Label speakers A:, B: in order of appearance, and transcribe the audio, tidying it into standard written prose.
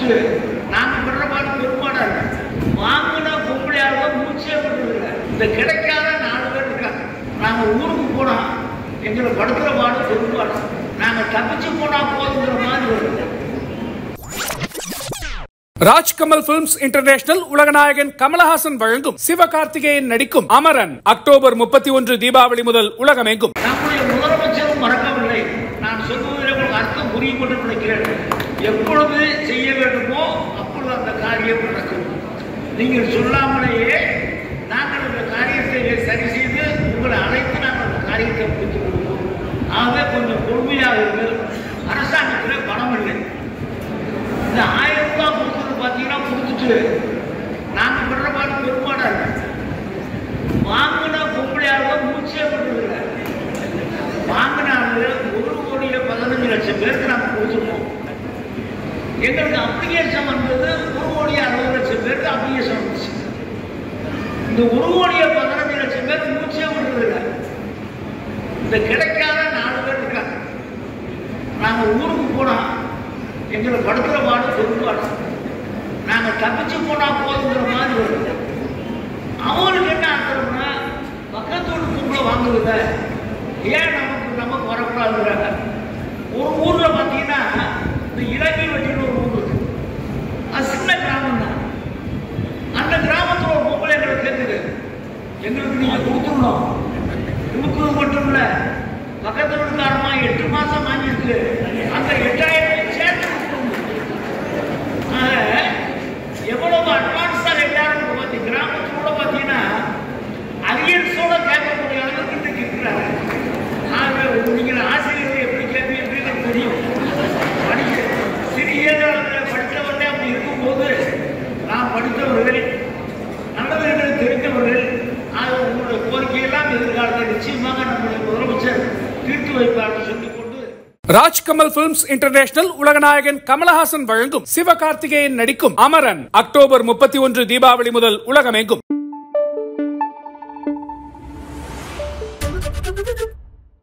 A: கொடுத்துட்டு நாங்க பெறப்பாடு பெரும்பாடா இருக்கு. வாங்கின பொம்பளையாக மூச்சே பண்ணுறதில்லை. இந்த கிடைக்காத 4 பேர் இருக்காங்க. நாங்க ஊருக்கு போனா எங்களை படுத்துற பாடு பெரும்பாடு. நாங்க தப்பிச்சு போனா போதுங்கிற மாதிரி வருது.
B: ராஜ்கமல் பிலிம்ஸ் இன்டர்நேஷனல் உலகநாயகன் கமலஹாசன் வழங்கும் சிவகார்த்திகேயன் நடிக்கும் அமரன் அக்டோபர் 31 தீபாவளி முதல் உலகமெங்கும்.
A: நம்முடைய முதலமைச்சரும் மறக்கவில்லை. நான் சொல்வதில் உங்களுக்கு அர்த்தம் புரியும் என்று நினைக்கிறேன். எப்பொழுது செய்ய வேண்டுமோ அப்பொழுது அந்த காரியம் நடக்கும். நீங்கள் சொல்லாமலேயே நாங்கள் அந்த காரியத்தை சரி செய்து உங்களை அழைத்து நாங்கள் அந்த காரியத்தை முடித்துக் கொடுப்போம். ஆகவே கொஞ்சம் பொறுமையாக இருக்கு. அரசாங்கத்தில் பணம் இல்லை. இந்த 1000 ரூபாய் கொடுத்தது பார்த்தீங்கன்னா கொடுத்துட்டு நாங்கள் பெறப்பாடு பெரும்பாடா இருக்கு. வாங்கின பொம்பளையாக மூச்சே பண்ணுறதில்லை. வாங்கினாங்க 1,15,00,000 பேருக்கு நாங்கள் கொடுத்துருக்கோம். எங்களுக்கு அப்ளிகேஷன் வந்தது 1,60,00,000 பேருக்கு அப்ளிகேஷன் வந்துச்சு. இந்த 1,15,00,000 பேருக்கு மூச்சே பண்ணுறதில்லை. இந்த கிடைக்காத 4 பேர் இருக்காங்க. நாங்கள் ஊருக்கு போனா எங்களை படுத்துற பாடு பெரும்பாடு. நாங்கள் தப்பிச்சு போனா போதுங்கிற மாதிரி வருது. அவங்களுக்கு என்ன அர்த்தம்னா பக்கத்து ஊருக்கு பொம்பளை வாங்குவத ஏன் நமக்கு வரக்கூடாதுங்கிறாங்க. ஒரு ஊர்ல பார்த்தீங்கன்னா இந்த இலங்கை வெட்டின்னு ஒரு ஊர் இருக்கு. அது சின்ன கிராமம் தான். அந்த கிராமத்தில் ஒரு பொம்பளை எங்களை கேட்குது, எங்களுக்கு நீங்க கொடுத்துடணும். கொடுக்குறது மட்டும் இல்லை, பக்கத்து வீட்டுக்காரமா 8 மாசம் வாங்கியிருக்கு. அந்த 8,000 சேர்த்து எவ்வளவு அட்வான்ஸா எல்லாரும் பார்த்து கிராமத்தோட பார்த்தீங்கன்னா அரியன்ஸோட கேட்கக்கூடிய அளவுக்கு இன்னைக்கு இருக்கிறாங்க. நீங்கள் ஆசிரியர்கள் எப்படி கேட்பீங்க தெரியும். சிறிய படித்தவர்களே அப்படி இருக்கும்போது நாம் படித்தவர்கள் நல்லவர்கள் தெரிந்தவர்கள் உங்களுடைய கோரிக்கையெல்லாம் எதிர்காலத்தில் நிச்சயமாக நம்முடைய முதலமைச்சர் தீர்த்து வைப்பார் சொல்லிக் கொண்டு
B: ராஜ்கமல் பிலிம்ஸ் இன்டர்நேஷனல் உலகநாயகன் கமலஹாசன் வழங்கும் சிவகார்த்திகேயன் நடிக்கும் அமரன் அக்டோபர் 31 தீபாவளி முதல் உலகமெங்கும்.